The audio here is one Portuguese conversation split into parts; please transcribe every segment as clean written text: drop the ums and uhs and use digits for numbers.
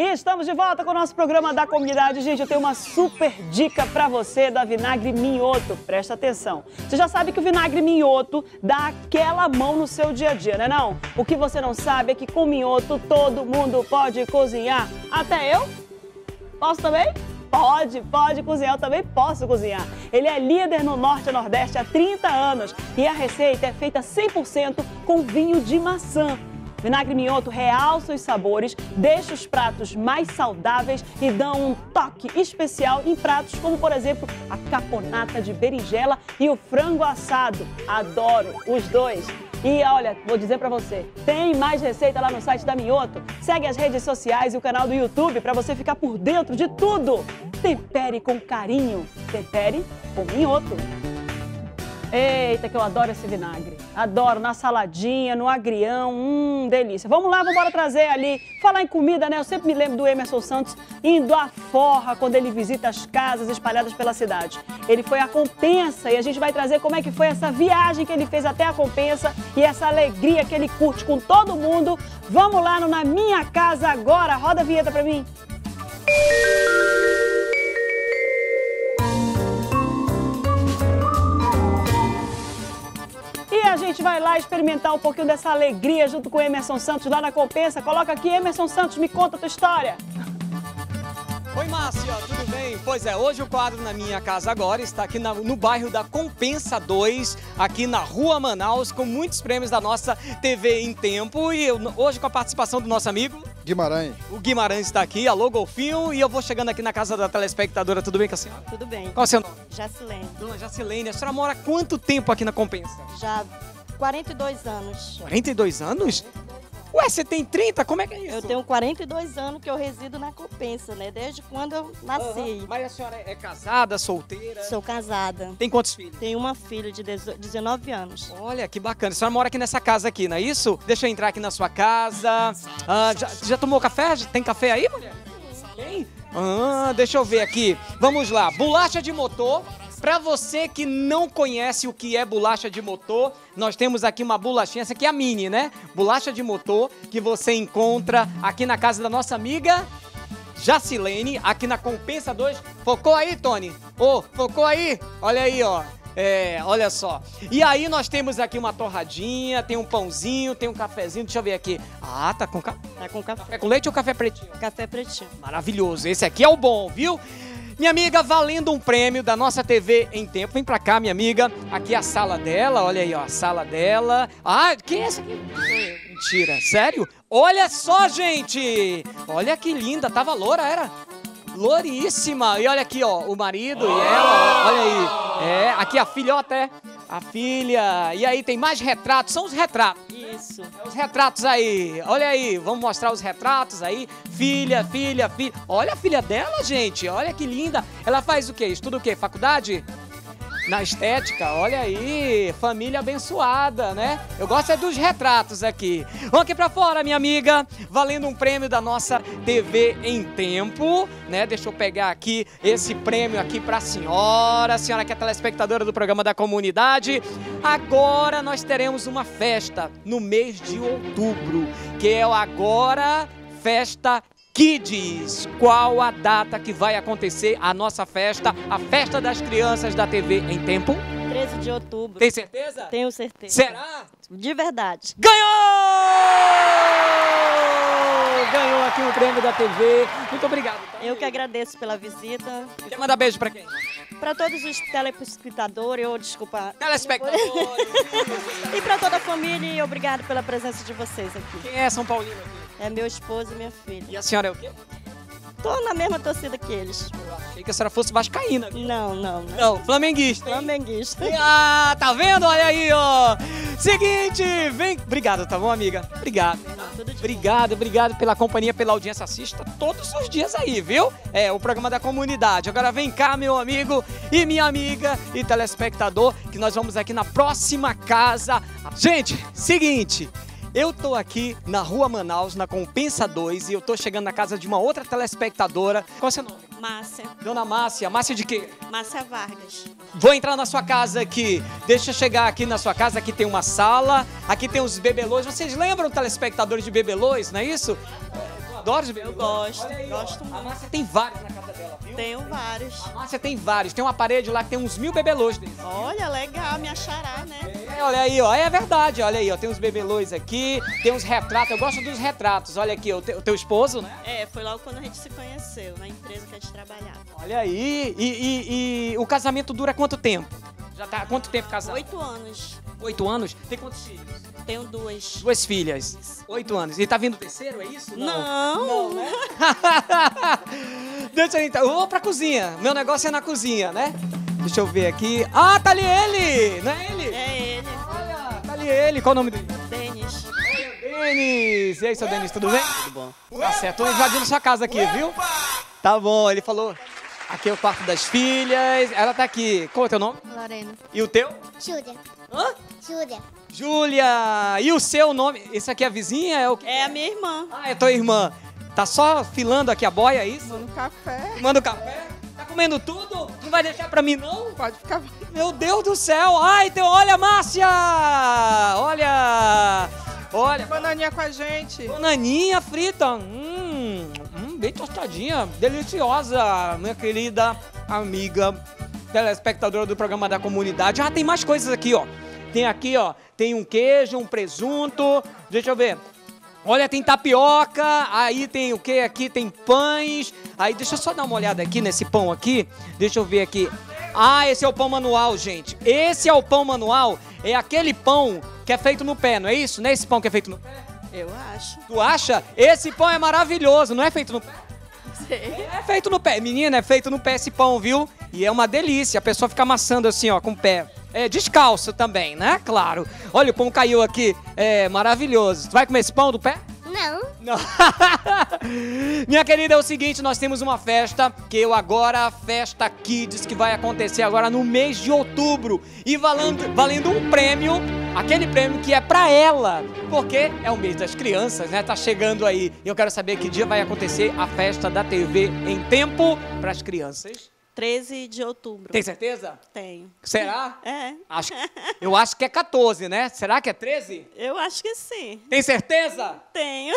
E estamos de volta com o nosso programa da comunidade. Gente, eu tenho uma super dica pra você da Vinagre Minhoto. Presta atenção. Você já sabe que o Vinagre Minhoto dá aquela mão no seu dia a dia, né não? O que você não sabe é que com minhoto todo mundo pode cozinhar. Até eu? Posso também? Pode cozinhar, eu também posso cozinhar. Ele é líder no Norte e Nordeste há 30 anos e a receita é feita 100% com vinho de maçã. Vinagre Minhoto realça os sabores, deixa os pratos mais saudáveis e dá um toque especial em pratos como, por exemplo, a caponata de berinjela e o frango assado. Adoro os dois. E olha, vou dizer pra você, tem mais receita lá no site da Minhoto. Segue as redes sociais e o canal do YouTube pra você ficar por dentro de tudo. Tempere com carinho, tempere com Minhoto. Eita, que eu adoro esse vinagre. Adoro na saladinha, no agrião, delícia. Vamos lá, vamos embora trazer ali. Falar em comida, né? Eu sempre me lembro do Emerson Santos indo à forra quando ele visita as casas espalhadas pela cidade. Ele foi à Compensa e a gente vai trazer como é que foi essa viagem que ele fez até a Compensa e essa alegria que ele curte com todo mundo. Vamos lá no Na Minha Casa Agora. Roda a vinheta pra mim. E a gente vai lá experimentar um pouquinho dessa alegria junto com o Emerson Santos lá na Compensa. Coloca aqui, Emerson Santos, me conta a tua história. Oi, Márcia, tudo bem? Pois é, hoje o quadro Na Minha Casa Agora está aqui no bairro da Compensa 2, aqui na Rua Manaus, com muitos prêmios da nossa TV em Tempo. E hoje com a participação do nosso amigo Guimarães. O Guimarães está aqui, alô Golfinho, e eu vou chegando aqui na casa da telespectadora. Tudo bem com a senhora? Tudo bem. Qual é o seu nome? Jacilene. Dona Jacilene, a senhora mora há quanto tempo aqui na Compensa? Já 42 anos. 42 anos? Ué, você tem 30? Como é que é isso? Eu tenho 42 anos que eu resido na Compensa, né? Desde quando eu nasci. Mas a senhora é casada, solteira? Sou casada. Tem quantos filhos? Tenho uma filha de 19 anos. Olha, que bacana. A senhora mora aqui nessa casa aqui, não é isso? Deixa eu entrar aqui na sua casa. Já tomou café? Tem café aí, mulher? Tem? Deixa eu ver aqui. Vamos lá. Bolacha de motor. Para você que não conhece o que é bolacha de motor, nós temos aqui uma bolachinha, essa aqui é a mini, né? Bolacha de motor que você encontra aqui na casa da nossa amiga Jacilene, aqui na Compensa 2. Focou aí, Tony? Focou aí? Olha aí, ó. Olha só. E aí nós temos aqui uma torradinha, tem um pãozinho, tem um cafezinho. Deixa eu ver aqui. Tá com café. Tá com café. Café com leite ou café pretinho? Café pretinho. Maravilhoso. Esse aqui é o bom, viu? Minha amiga, valendo um prêmio da nossa TV em Tempo. Vem pra cá, minha amiga. Aqui é a sala dela, olha aí, ó, a sala dela. Quem é essa aqui? Sou eu. Mentira, sério? Olha só, gente! Olha que linda, tava loura, era? Louríssima. E olha aqui, ó, o marido e ela, olha aí. Aqui a filhota, a filha. E aí tem mais retratos, são os retratos. Isso. Os retratos aí, olha aí, vamos mostrar os retratos aí. Filha. Olha a filha dela, gente, olha que linda. Ela faz o quê? Estuda o quê? Faculdade? Na estética, olha aí, família abençoada, né? Eu gosto dos retratos aqui. Vamos aqui pra fora, minha amiga, valendo um prêmio da nossa TV em Tempo, né? Deixa eu pegar aqui esse prêmio aqui pra senhora que é telespectadora do programa da comunidade. Agora nós teremos uma festa no mês de outubro, que é o Agora Festa Kids. Qual a data que vai acontecer a nossa festa, a festa das crianças da TV em Tempo? 13 de outubro. Tem certeza? Tenho certeza. Será? De verdade. Ganhou! Ganhou aqui o prêmio da TV. Muito obrigado. Tá? Eu que agradeço pela visita. Quer mandar beijo pra quem? Para todos os telespectadores, Telespectadores. E para toda a família, e obrigado pela presença de vocês aqui. Quem é São Paulino aqui? É meu esposo e minha filha. E a senhora é o quê? Tô na mesma torcida que eles. Eu achei que a senhora fosse vascaína. Não. Não, flamenguista. Flamenguista. Tá vendo? Olha aí, ó. Seguinte, vem. Obrigado, tá bom, amiga? Obrigado. Obrigado pela companhia, pela audiência. Assista todos os dias aí, viu? O programa da comunidade. Agora vem cá, meu amigo e minha amiga e telespectador, que nós vamos aqui na próxima casa. Gente, seguinte. Eu tô aqui na Rua Manaus, na Compensa 2, e eu tô chegando na casa de uma outra telespectadora. Qual é o seu nome? Márcia. Dona Márcia. Márcia de quê? Márcia Vargas. Vou entrar na sua casa aqui. Deixa eu chegar aqui na sua casa. Aqui tem uma sala. Aqui tem os bebelôs. Vocês lembram, telespectadores, de bebelôs, não é isso? adora os bebelôs? Eu gosto, Olha aí, gosto ó. muito. A Márcia tem vários na casa dela, viu? Tenho vários. A Márcia tem vários. Tem uma parede lá que tem uns 1000 bebelôs deles. Olha, legal, me achará, né? Olha aí, ó. É verdade, olha aí, ó. Tem uns bebelôs aqui, tem uns retratos. Eu gosto dos retratos. Olha aqui, o teu esposo, né? É, foi logo quando a gente se conheceu, na empresa que a gente trabalhava. Olha aí. E o casamento dura quanto tempo? Já tá há quanto tempo casado? 8 anos. 8 anos? Tem quantos filhos? Tenho 2. 2 filhas. 8 anos. E tá vindo o terceiro, é isso? Não. Né? Deixa eu então. Eu vou pra cozinha. Meu negócio é na cozinha, né? Deixa eu ver aqui. Ah, tá ali ele! Não é ele? É ele, Olha, tá ali ele. Qual o nome dele? Denis. Denis! E aí, seu Denis, tudo bem? Tudo bom. Tá certo. Tô invadindo sua casa aqui, viu? Tá bom, ele falou. Aqui é o quarto das filhas. Ela tá aqui. Qual é o teu nome? Lorena. E o teu? Júlia. Hã? Júlia. Júlia! E o seu nome? Esse aqui é a vizinha? É o que? É a minha irmã. Ah, é tua irmã. Tá só filando aqui a boia, é isso? No café. Manda o café? Tá comendo tudo? Não vai deixar pra mim, não? Pode ficar. Meu Deus do céu! Ai, então, olha, Márcia! Olha! Olha! Bananinha com a gente. Bananinha frita. Bem tostadinha. Deliciosa, minha querida amiga telespectadora do programa da comunidade. Ah, tem mais coisas aqui, ó. Tem aqui, ó, tem um queijo, um presunto. Deixa eu ver. Olha, tem tapioca, aí tem o que aqui? Tem pães. Aí, deixa eu só dar uma olhada aqui nesse pão aqui. Deixa eu ver aqui. Ah, esse é o pão manual, gente. Esse é o pão manual. É aquele pão que é feito no pé, não é isso? Não é esse pão que é feito no pé? Eu acho. Tu acha? Esse pão é maravilhoso, não é feito no pé? Sei. É feito no pé. Menina, é feito no pé esse pão, viu? E é uma delícia. A pessoa fica amassando assim, ó, com o pé. É, descalço também, né? Claro. Olha, o pão caiu aqui. É maravilhoso. Tu vai comer esse pão do pé? Não. Não. Minha querida, é o seguinte, nós temos uma festa, a Festa Kids, que vai acontecer agora no mês de outubro. E valendo um prêmio, aquele prêmio que é pra ela, porque é o mês das crianças, né? Tá chegando aí. E eu quero saber que dia vai acontecer a festa da TV em tempo pras crianças. 13 de outubro. Tem certeza? Tenho. Será? É. Eu acho que é 14, né? Será que é 13? Eu acho que sim. Tem certeza? Tenho.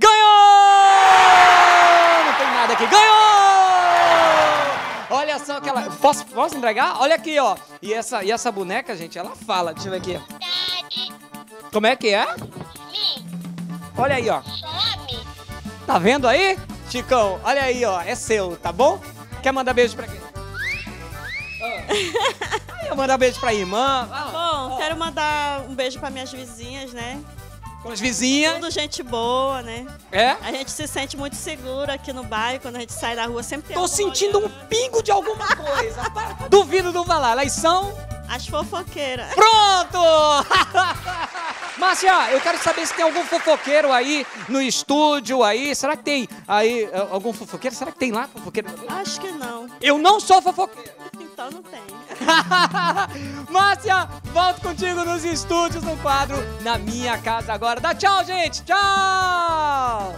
Ganhou! Não tem nada aqui. Ganhou! Olha só aquela... Posso entregar? Olha aqui, ó. E essa boneca, gente, ela fala. Deixa eu ver aqui. Como é que é? Olha aí, ó. Tá vendo aí? Chicão, olha aí, ó. É seu, tá bom? Quer mandar beijo pra quem? Eu mandar beijo pra irmã. Bom, quero mandar um beijo para minhas vizinhas, né? Com as vizinhas. Tudo gente boa, né? É? A gente se sente muito seguro aqui no bairro, quando a gente sai da rua, sempre tem Tô alguém sentindo um olhando. pingo de alguma coisa. Duvido não falar. Elas são... As fofoqueiras. Pronto! Márcia, eu quero saber se tem algum fofoqueiro aí no estúdio aí. Será que tem aí algum fofoqueiro? Será que tem lá fofoqueiro? Acho que não. Eu não sou fofoqueiro. Então não tem. Márcia, volto contigo nos estúdios no quadro Na Minha Casa Agora. Dá tchau, gente. Tchau!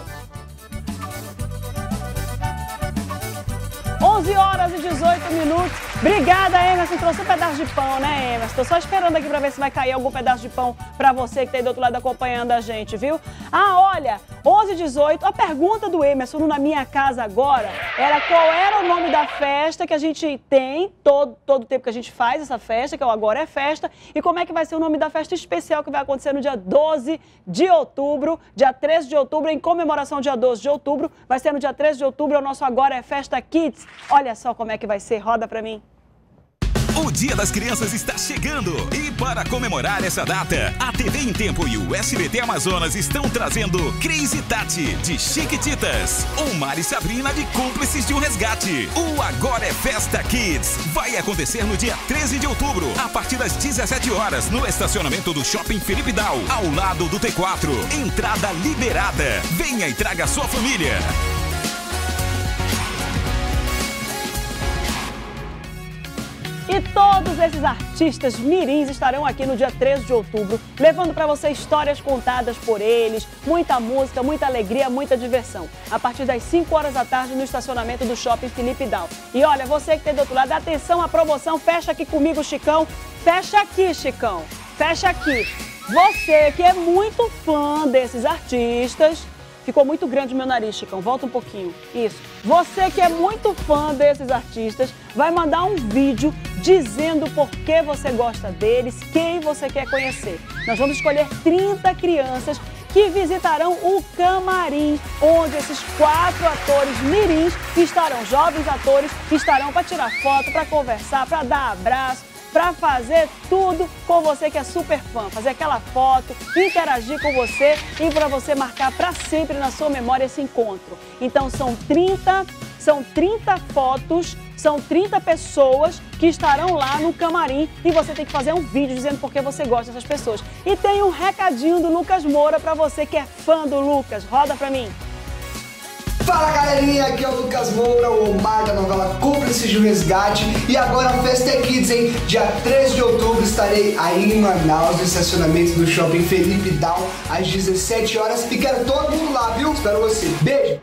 11 horas e 18 minutos. Obrigada, Emerson. Trouxe um pedaço de pão, né, Emerson? Tô só esperando aqui pra ver se vai cair algum pedaço de pão pra você que tá aí do outro lado acompanhando a gente, viu? Ah, olha, 11 e 18, a pergunta do Emerson no Na Minha Casa Agora era qual era o nome da festa que a gente tem, todo o tempo que a gente faz essa festa, que é o Agora é Festa, e como é que vai ser o nome da festa especial que vai acontecer no dia 12 de outubro, dia 13 de outubro, em comemoração ao dia 12 de outubro, vai ser no dia 13 de outubro, é o nosso Agora é Festa Kids. Olha só como é que vai ser, roda pra mim. O Dia das Crianças está chegando e para comemorar essa data, a TV em Tempo e o SBT Amazonas estão trazendo Crazy Tati, de Chiquititas, Omar e Sabrina, de Cúmplices de um Resgate. O Agora é Festa Kids vai acontecer no dia 13 de outubro, a partir das 17 horas, no estacionamento do Shopping Felipe Dal, ao lado do T4. Entrada liberada. Venha e traga sua família. E todos esses artistas mirins estarão aqui no dia 13 de outubro, levando para você histórias contadas por eles, muita música, muita alegria, muita diversão. A partir das 5 horas da tarde no estacionamento do Shopping Felipe Dal. E olha, você que está do outro lado, atenção à promoção, fecha aqui comigo, Chicão. Fecha aqui, Chicão. Fecha aqui. Você que é muito fã desses artistas, Ficou muito grande o meu nariz, Chicão. Volta um pouquinho. Isso. Você que é muito fã desses artistas, vai mandar um vídeo dizendo por que você gosta deles, quem você quer conhecer. Nós vamos escolher 30 crianças que visitarão o camarim, onde esses 4 atores mirins estarão, jovens atores, estarão para tirar foto, para conversar, para dar abraço, para fazer tudo com você que é super fã, fazer aquela foto, interagir com você e para você marcar para sempre na sua memória esse encontro. Então são 30 fotos, são 30 pessoas que estarão lá no camarim e você tem que fazer um vídeo dizendo por que você gosta dessas pessoas. E tem um recadinho do Lucas Moura para você que é fã do Lucas. Roda para mim. Fala galerinha, aqui é o Lucas Moura, o Omar da novela Cúmplices de um Resgate. E agora a festa é Kids, hein? Dia 3 de outubro estarei aí em Manaus, no estacionamento do Shopping Felipe Down, às 17 horas. E quero todo mundo lá, viu? Espero você. Beijo!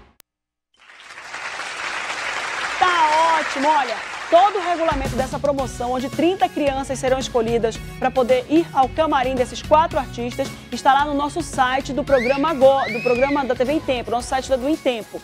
Tá ótimo, olha. Todo o regulamento dessa promoção, onde 30 crianças serão escolhidas para poder ir ao camarim desses 4 artistas, está lá no nosso site do programa da TV Em Tempo, nosso site do Em Tempo,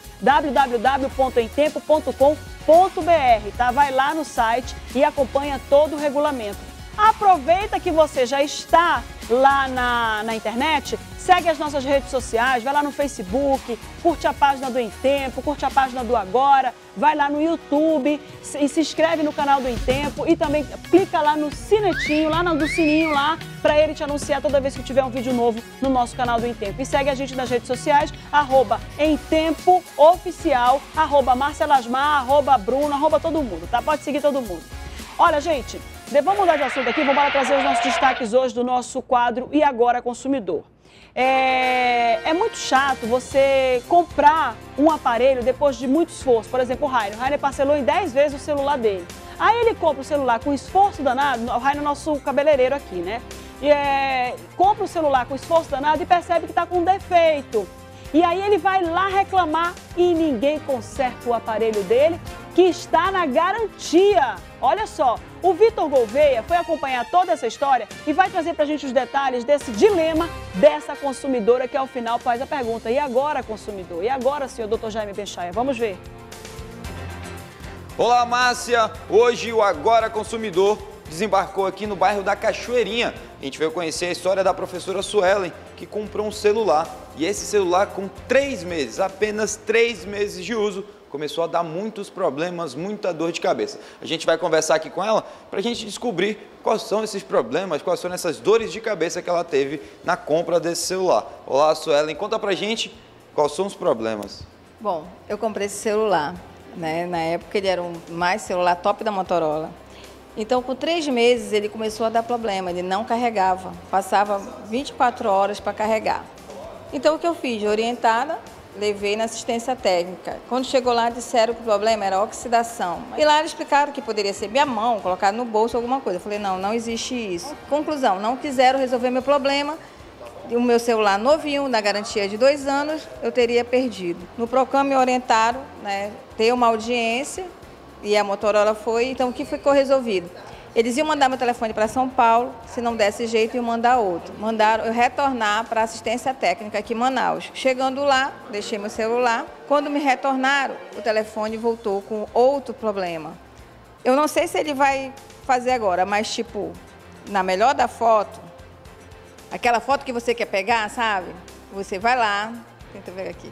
www.emtempo.com.br, tá? Vai lá no site e acompanha todo o regulamento. Aproveita que você já está lá na internet, segue as nossas redes sociais, vai lá no Facebook, curte a página do Em Tempo, curte a página do Agora, vai lá no YouTube e se inscreve no canal do Em Tempo e também clica lá no sinetinho, no sininho lá, para ele te anunciar toda vez que tiver um vídeo novo no nosso canal do Em Tempo. E segue a gente nas redes sociais, @emtempooficial, @marcelasmar, @bruno, todo mundo, tá? Pode seguir todo mundo. Olha, gente, vamos mudar de assunto aqui, vamos trazer os nossos destaques hoje do nosso quadro E Agora Consumidor. É muito chato você comprar um aparelho depois de muito esforço. Por exemplo, o Rainer parcelou em 10 vezes o celular dele. Aí ele compra o celular com esforço danado, o Rainer é nosso cabeleireiro aqui, né? Compra o celular com esforço danado e percebe que está com defeito. E aí ele vai lá reclamar e ninguém conserta o aparelho dele, que está na garantia. Olha só, o Vitor Gouveia foi acompanhar toda essa história e vai trazer pra gente os detalhes desse dilema dessa consumidora que ao final faz a pergunta: e agora, consumidor? E agora, senhor Dr. Jaime Benchaia? Vamos ver. Olá, Márcia! Hoje o Agora Consumidor desembarcou aqui no bairro da Cachoeirinha. A gente veio conhecer a história da professora Suelen, que comprou um celular. E esse celular, com 3 meses, apenas 3 meses de uso, começou a dar muitos problemas, muita dor de cabeça. A gente vai conversar aqui com ela para a gente descobrir quais são esses problemas, quais são essas dores de cabeça que ela teve na compra desse celular. Olá, Suelen, conta pra gente quais são os problemas. Bom, eu comprei esse celular, né? Na época ele era mais celular top da Motorola. Então, com 3 meses, ele começou a dar problema, ele não carregava, passava 24 horas para carregar. Então, o que eu fiz? Orientada, levei na assistência técnica. Quando chegou lá, disseram que o problema era oxidação. E lá eles explicaram que poderia ser minha mão, colocar no bolso alguma coisa. Eu falei, não, não existe isso. Conclusão, não quiseram resolver meu problema. O meu celular novinho, na garantia de 2 anos, eu teria perdido. No Procam me orientaram, né, ter uma audiência, e a Motorola foi, então o que ficou resolvido? Eles iam mandar meu telefone para São Paulo, se não desse jeito, iam mandar outro. Mandaram eu retornar para a assistência técnica aqui em Manaus. Chegando lá, deixei meu celular. Quando me retornaram, o telefone voltou com outro problema. Eu não sei se ele vai fazer agora, mas tipo, na melhor da foto, aquela foto que você quer pegar, sabe? Você vai lá, tenta ver aqui.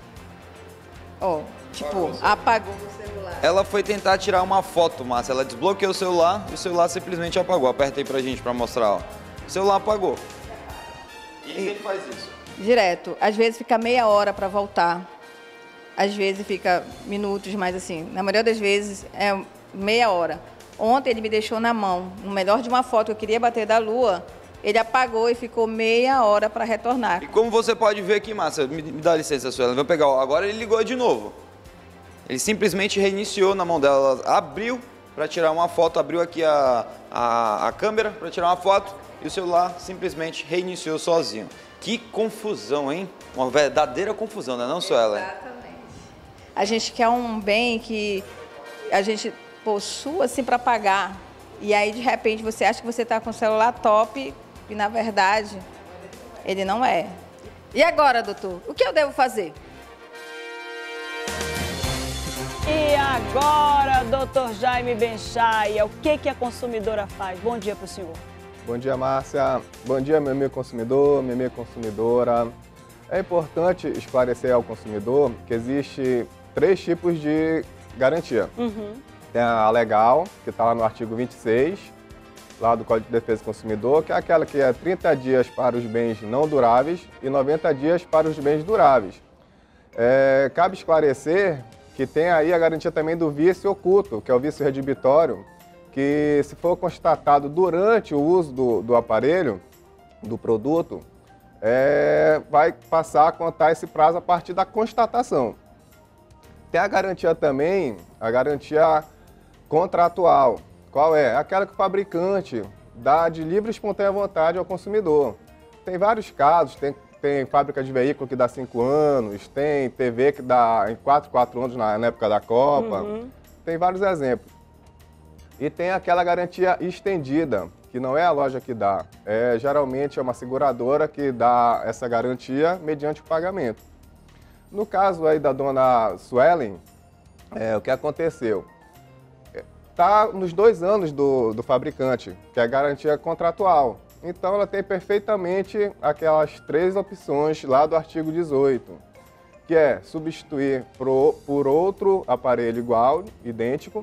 Ó, tipo, apagou o celular. Ela foi tentar tirar uma foto, Márcia. Ela desbloqueou o celular e o celular simplesmente apagou. Aperta aí pra gente pra mostrar, ó. O celular apagou. E ele faz isso? Direto. Às vezes fica meia hora para voltar. Às vezes fica minutos, mas assim, na maioria das vezes é meia hora. Ontem ele me deixou na mão. No melhor de uma foto que eu queria bater da lua, ele apagou e ficou meia hora para retornar. E como você pode ver aqui, Márcia, me dá licença, Suelen, vou pegar, ó, agora ele ligou de novo. Ele simplesmente reiniciou na mão dela, ela abriu para tirar uma foto, abriu aqui a câmera para tirar uma foto e o celular simplesmente reiniciou sozinho. Que confusão, hein? Uma verdadeira confusão, não é não, Suelen? Exatamente. A gente quer um bem que a gente possua assim para pagar e aí de repente você acha que você está com o celular top e na verdade ele não é. E agora, doutor, o que eu devo fazer? E agora, doutor Jaime Benchaia, o que a consumidora faz? Bom dia para o senhor. Bom dia, Márcia. Bom dia, meu amigo consumidor, minha amiga consumidora. É importante esclarecer ao consumidor que existe 3 tipos de garantia. Tem a legal, que está lá no artigo 26, lá do Código de Defesa do Consumidor, que é aquela que é 30 dias para os bens não duráveis e 90 dias para os bens duráveis. Cabe esclarecer que tem aí a garantia também do vício oculto, que é o vício redibitório, que se for constatado durante o uso do aparelho, do produto, vai passar a contar esse prazo a partir da constatação. Tem a garantia também, a garantia contratual. Qual é? Aquela que o fabricante dá de livre e espontânea vontade ao consumidor. Tem vários casos, tem fábrica de veículo que dá 5 anos, tem TV que dá em 4 anos na época da Copa, tem vários exemplos. E tem aquela garantia estendida, que não é a loja que dá, geralmente é uma seguradora que dá essa garantia mediante o pagamento. No caso aí da dona Suelen, o que aconteceu? Está nos 2 anos do fabricante, que é a garantia contratual. Então, ela tem perfeitamente aquelas 3 opções lá do artigo 18, que é substituir por outro aparelho igual, idêntico,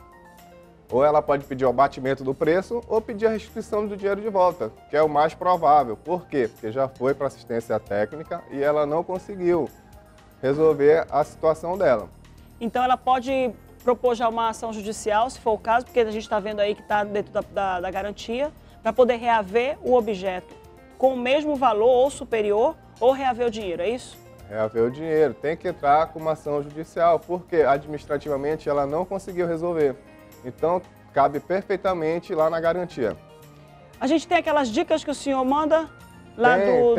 ou ela pode pedir o abatimento do preço ou pedir a restituição do dinheiro de volta, que é o mais provável. Por quê? Porque já foi para assistência técnica e ela não conseguiu resolver a situação dela. Então, ela pode propor já uma ação judicial, se for o caso, porque a gente está vendo aí que está dentro da garantia, para poder reaver o objeto com o mesmo valor ou superior, ou reaver o dinheiro, é isso? Reaver o dinheiro. Tem que entrar com uma ação judicial, porque administrativamente ela não conseguiu resolver. Então, cabe perfeitamente lá na garantia. A gente tem aquelas dicas que o senhor manda lá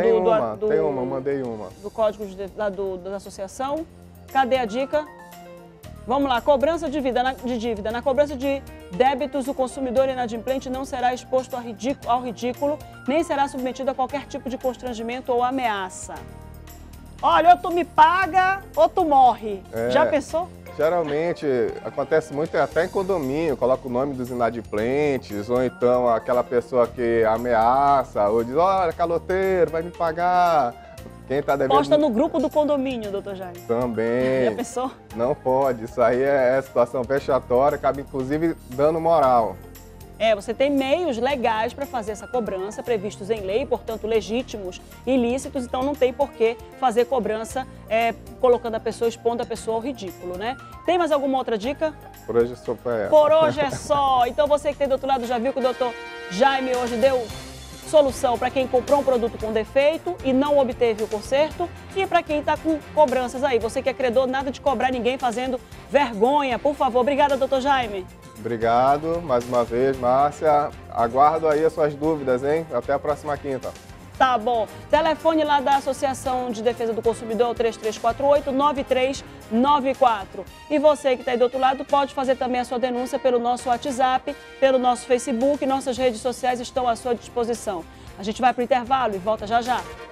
mandei uma. Do código da associação. Cadê a dica? Vamos lá, cobrança de dívida. Na cobrança de débitos, o consumidor inadimplente não será exposto ao ridículo, nem será submetido a qualquer tipo de constrangimento ou ameaça. Olha, ou tu me paga ou tu morre. Já pensou? Geralmente, acontece muito até em condomínio, coloca o nome dos inadimplentes, ou então aquela pessoa que ameaça, ou diz, olha, caloteiro, vai me pagar. Quem tá devendo... Posta no grupo do condomínio, doutor Jaime. Também. Já pensou? Não pode, isso aí é situação vexatória, cabe inclusive dano moral. Você tem meios legais para fazer essa cobrança, previstos em lei, portanto legítimos e ilícitos, então não tem por que fazer cobrança colocando a pessoa, expondo a pessoa ao ridículo, né? Tem mais alguma outra dica? Por hoje é só para essa. Por hoje é só. Então você que tem do outro lado já viu que o doutor Jaime hoje deu solução para quem comprou um produto com defeito e não obteve o conserto, e para quem está com cobranças aí. Você que é credor, nada de cobrar ninguém fazendo vergonha, por favor. Obrigada, doutor Jaime. Obrigado, mais uma vez, Márcia. Aguardo aí as suas dúvidas, hein? Até a próxima quinta. Tá bom. Telefone lá da Associação de Defesa do Consumidor, 3348-9394. E você que está aí do outro lado pode fazer também a sua denúncia pelo nosso WhatsApp, pelo nosso Facebook. Nossas redes sociais estão à sua disposição. A gente vai para o intervalo e volta já já.